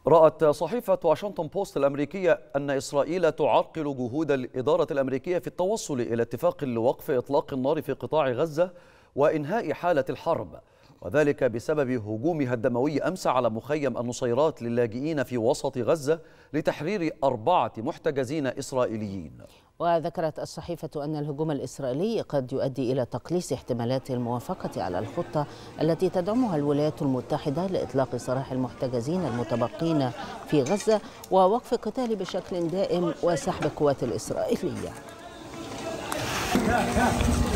رأت صحيفة واشنطن بوست الأمريكية أن إسرائيل تعرقل جهود الإدارة الأمريكية في التوصل إلى اتفاق لوقف إطلاق النار في قطاع غزة وإنهاء حالة الحرب، وذلك بسبب هجومها الدموي أمس على مخيم النصيرات للاجئين في وسط غزة لتحرير 4 محتجزين إسرائيليين. وذكرت الصحيفة أن الهجوم الإسرائيلي قد يؤدي إلى تقليص احتمالات الموافقة على الخطة التي تدعمها الولايات المتحدة لإطلاق سراح المحتجزين المتبقين في غزة ووقف القتال بشكل دائم وسحب القوات الإسرائيلية.